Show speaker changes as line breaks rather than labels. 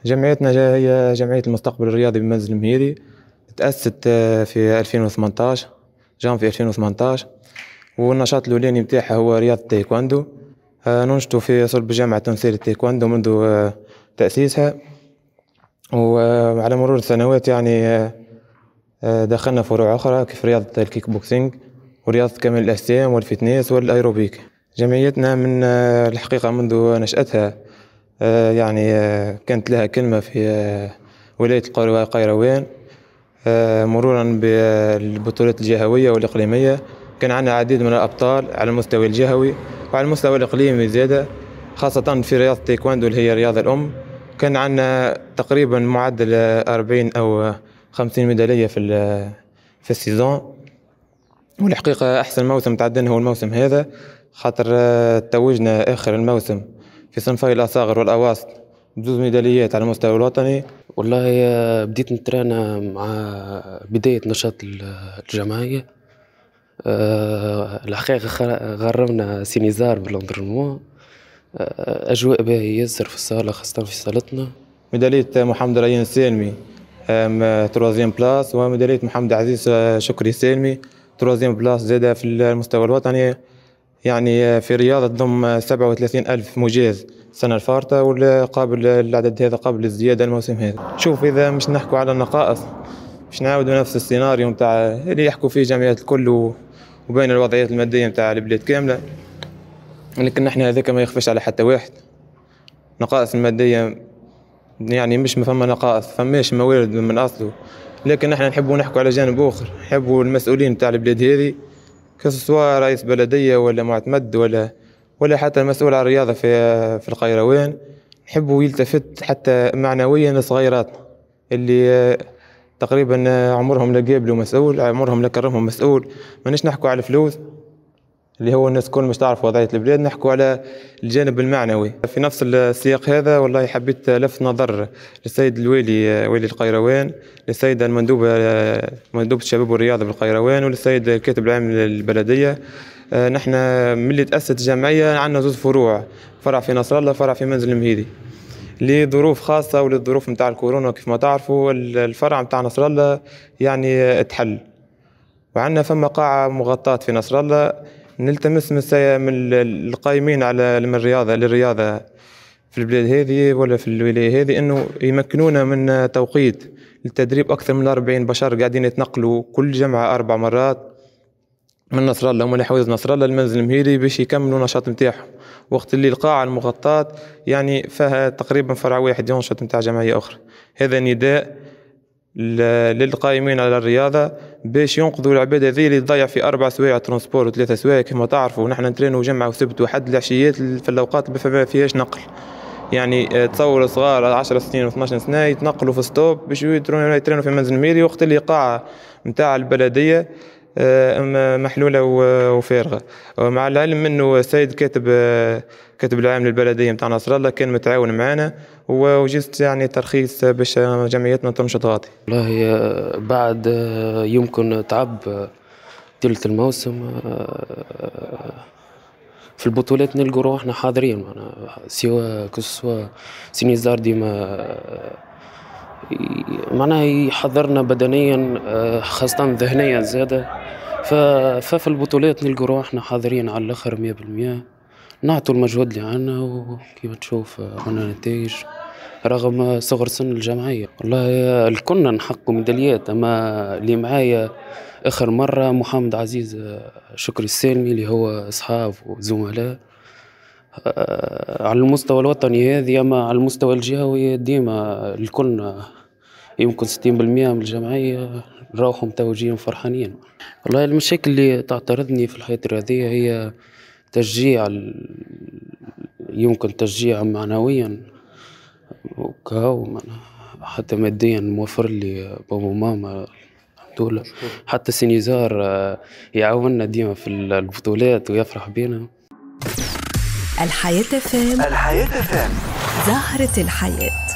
جمعيتنا هي جمعية المستقبل الرياضي بمنزل المهيري. تأسست في 2018 جانفي 2018، والنشاط الأولاني متاعها هو رياضة التايكواندو. ننشط في صلب جامعة تونسية التايكواندو منذ تأسيسها، وعلى مرور السنوات يعني دخلنا فروع أخرى كيف رياضة الكيك بوكسينج ورياضة كمال الأجسام والفتنس والأيروبيك. جمعيتنا من الحقيقة منذ نشأتها يعني كانت لها كلمة في ولاية القيروان، مرورا بالبطولات الجهوية والإقليمية. كان عندنا العديد من الأبطال على المستوى الجهوي وعلى المستوى الإقليمي زادة، خاصة في رياضة التايكواندو اللي هي الرياضة الأم. كان عندنا تقريبا معدل 40 أو 50 ميدالية في السيزون. والحقيقة أحسن موسم تعدينا هو الموسم هذا، خاطر توجنا آخر الموسم في صنفي الأصاغر والأواسط بزوز ميداليات على المستوى الوطني.
والله بديت نترانا مع بداية نشاط الجمعية. الحقيقة غرمنا سينيزار بالانضرمون، أجواء باهية ياسر في الصالة، خاصة في صالتنا.
ميدالية محمد ريان سالمي تروازيام بلاس، وميدالية محمد عزيز شكري سالمي تروازيام بلاس زادة في المستوى الوطني. يعني في رياضة تضم 37 ألف مجاز السنة الفارطة، والقابل العدد هذا قابل للزيادة الموسم هذا. شوف، إذا مش نحكوا على النقائص مش نعاودوا نفس السيناريو متاع اللي يحكوا فيه جمعيات الكل وبين الوضعيات المادية متاع البلاد كاملة، لكن نحن هذاك ما يخفش على حتى واحد. نقائص المادية يعني مش فما نقائص، فماش موارد من أصله، لكن نحن نحبوا نحكوا على جانب آخر. نحبوا المسؤولين متاع البلاد هذه، كسواء رئيس بلدية ولا معتمد ولا حتى المسؤول عن الرياضة في القيروان، نحبوا يلتفت حتى معنويا لصغيراتنا اللي تقريبا عمرهم لا قابلوا مسؤول، عمرهم لا كرمهم مسؤول. مانيش نحكوا على الفلوس اللي هو الناس كل مش تعرف وضعية البلاد، نحكوا على الجانب المعنوي. في نفس السياق هذا والله حبيت لفت نظر للسيد الوالي والي القيروان، للسيدة مندوبة الشباب والرياضة بالقيروان، وللسيد الكاتب العام للبلدية. نحن ملي تأسست الجمعية عندنا زوج فروع، فرع في نصر الله، فرع في منزل المهيدي. لظروف خاصة وللظروف متاع الكورونا كيف ما تعرفوا، الفرع متاع نصر الله يعني اتحل، وعندنا فما قاعة مغطاة في نصر الله. نلتمس من القائمين على للرياضة في البلاد هذه ولا في الولاية هذه انه يمكنونا من توقيت للتدريب. اكثر من 40 بشر قاعدين يتنقلوا كل جمعة 4 مرات من نصر الله ومن حويز نصر الله للمنزل المهيري باش يكملوا النشاط نتاعهم، وقت اللي القاعة المغطاة يعني فيها تقريبا فرع واحد ينشط نتاع جمعية أخرى. هذا نداء للقائمين على الرياضة باش ينقذوا العباد هذه اللي تضيع في 4 سوايع ترونسبور و3 سوايع. كما تعرفوا نحن نترينوا جمعة وسبت وحد العشيات في الأوقات اللي ما فيهاش نقل. يعني تصور صغار 10 سنين و12 سنة يتنقلوا في ستوب باش يترينوا في منزل الميري، وقت اللي قاعة متاع البلدية محلولة وفارغة. مع العلم انه السيد كاتب العام للبلدية متاع نصر الله كان متعاون معنا وجزت يعني ترخيص باش جمعيتنا تنشط غاطي.
والله بعد يمكن تعب ثلث الموسم في البطولات نلقوا روحنا حاضرين، سواء سينيزار ديما معناها يحضرنا بدنيا خاصة ذهنيا زادة. ففي البطولات نلقوا روحنا حاضرين على الآخر 100%، نعطوا المجهود اللي عنا، وكيف تشوف عنا نتائج رغم صغر سن الجمعية. والله الكلنا نحققوا ميداليات، أما اللي معايا آخر مرة محمد عزيز شكري السالمي اللي هو أصحاب وزملاء على المستوى الوطني هذه. أما على المستوى الجهوي ديما الكلنا يمكن 60% من الجمعية نروحوا متوجين فرحانين. والله المشاكل اللي تعترضني في الحياة الرياضية هي تشجيع، يمكن تشجيع معنويا وكهو، حتى ماديا موفر لي بابا وماما الحمد لله. حتى سينيزار يعاوننا ديما في البطولات ويفرح بينا.
الحياة فام، زهرة الحياة.